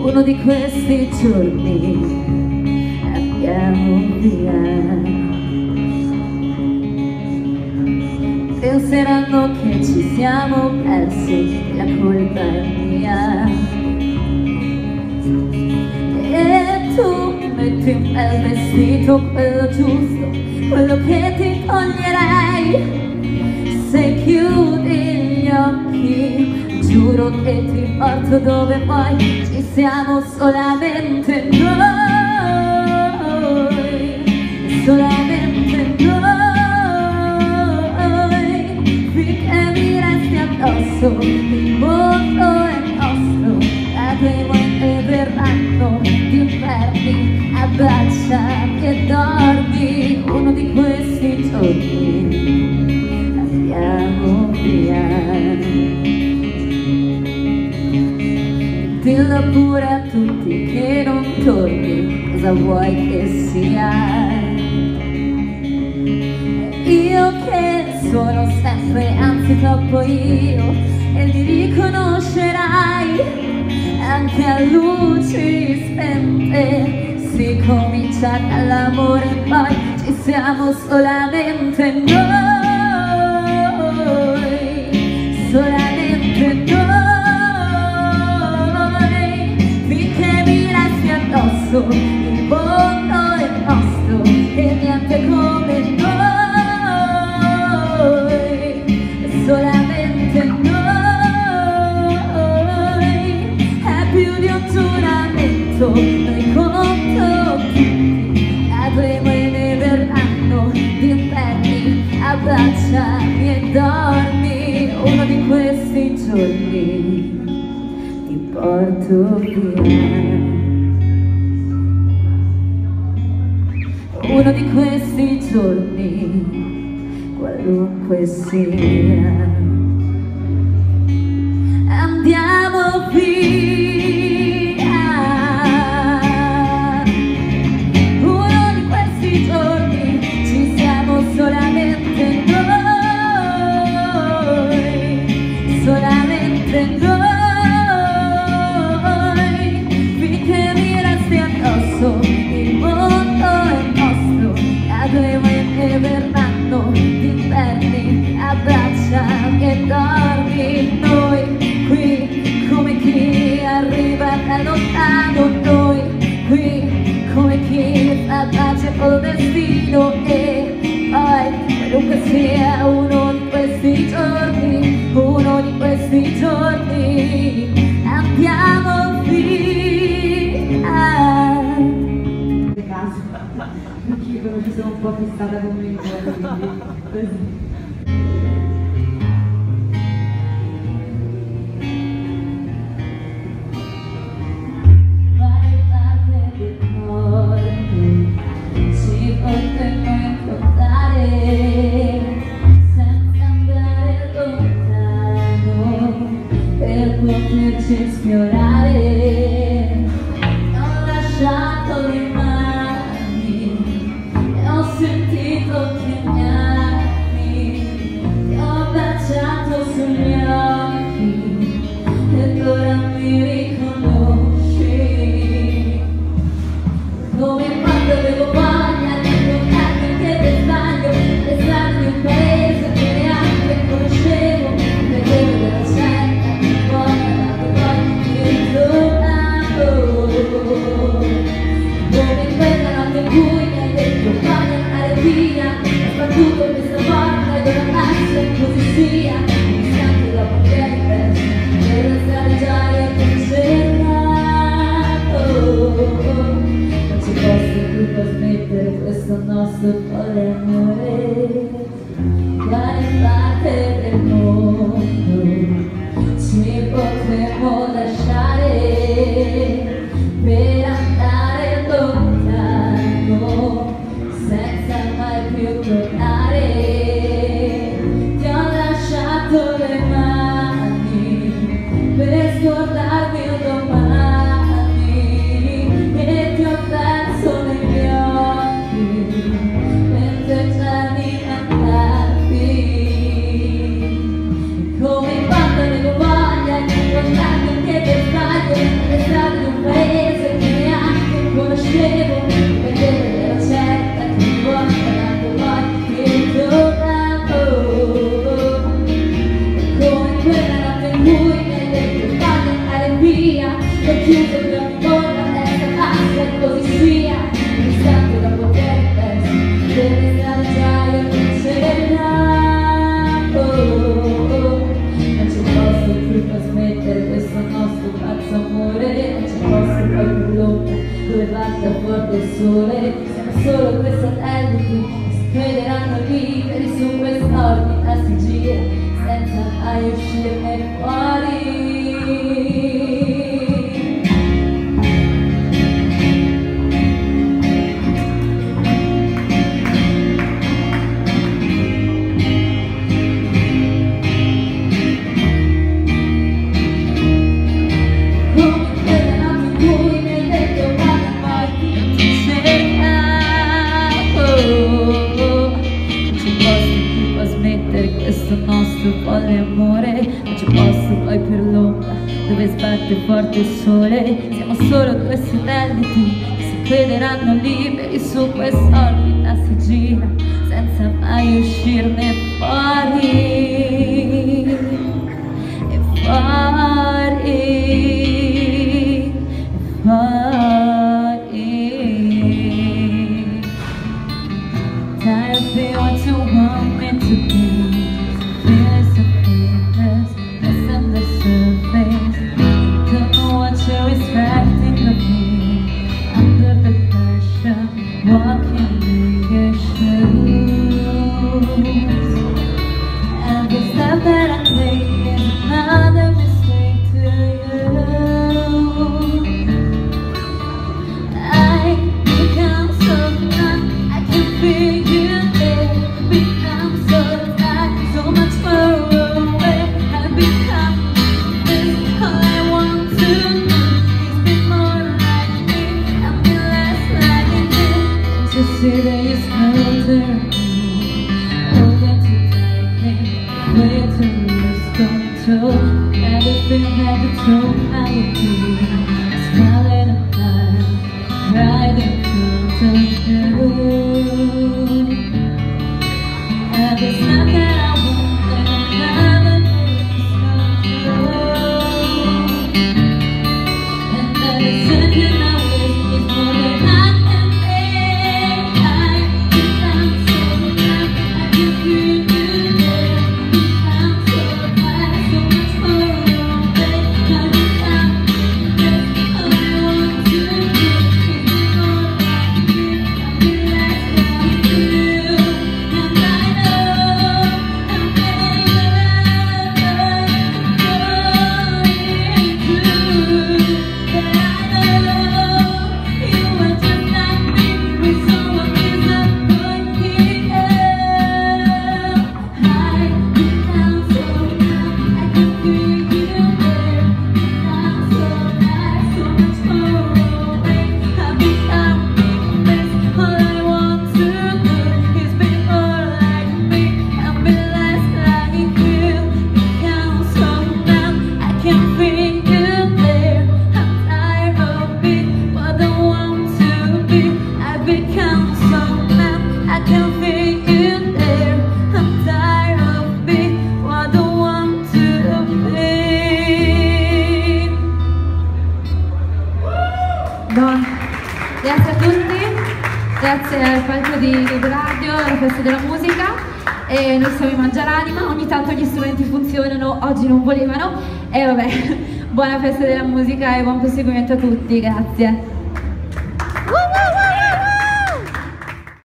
Uno di questi giorni andiamo via. Penseranno che ci siamo persi, la colpa è mia. E tu metti un bel vestito, quello giusto, quello che ti toglierei. Se chiudi gli occhi, giuro che ti porto dove vuoi. Ci siamo solamente noi, solamente noi. Finché mi resti addosso, il mondo è nostro. Cadremo e verranno gli inferni, abbracciami e dormi. Uno di questi giorni andiamo via. Dillo pure a tutti che non torni, cosa vuoi che sia? Io che sono sempre, anzi troppo io, e li riconoscerai anche a luci spente. Si comincia dall'amore e poi ci siamo solamente noi, solamente noi. Finché mi resti addosso, il mondo è nostro e niente come noi, solamente noi. È più di un giuramento, noi contro tutti, cadremo e ne verranno gli inferni, abbracciami e dormi. Uno di questi giorni ti porto via. Uno di questi giorni, qualunque sia, andiamo via. Uno di questi giorni ci siamo solamente noi, solamente noi. Finché mi resti addosso, il mondo è nostro. Cadremo e verranno gli inferni, abbracciami e dormi. Noi qui come chi arriva da lontano, noi qui come chi fa pace col destino. E poi qualunque sia, uno di questi giorni, uno di questi giorni andiamo via. Anch'io però ci sono un po' fissata con me, quindi così. Poterci sfiorare, ho lasciato le mani e ho sentito chiamarmi, ti ho baciato sugli occhi e ora mi riconosci, come quando avevo voglia di incontrarmi che per sbaglio le strade di un paese che neanche conoscevo, vedevo della gente. Come quella notte in cui mi hai detto voglio andare via, ho sbattuto questa porta ed ora passo e così sia. Mi sento dopo che hai perso per restare già io ti ho cercato. Non ci posso più permettere questo nostro folle amore. Quale parte del mondo ci potremmo lasciare per andare lontano senza mai più tornare? Ti ho lasciato le mani per scordarmi il domani e ti ho perso negli occhi mentre uscirne fuori. Questo nostro poliamore non ci posso poi per l'ombra dove sbatte forte il sole. Siamo solo due satelliti che si crederanno liberi su quest'orbita, si gira senza mai uscirne fuori e fuori e fuori. Tired of being what you want me to be. Walking in your shoes. Every step that I take is another mistake to you. I become so numb, I can feel you there. Become so tired, so much far away. I become this, all I want to do is be more like me and be less like me. To see that you smother holding too tightly, way to lose control. Everything had to throw I would be smiling apart, right in front of you. Every step that I want, and I never lose control. And every second I waste is more than I can bear. Grazie a tutti, grazie al palco di radio, alla festa della musica. E noi siamo i Mangialanima, ogni tanto gli strumenti funzionano, oggi non volevano. E vabbè, buona festa della musica e buon proseguimento a tutti, grazie.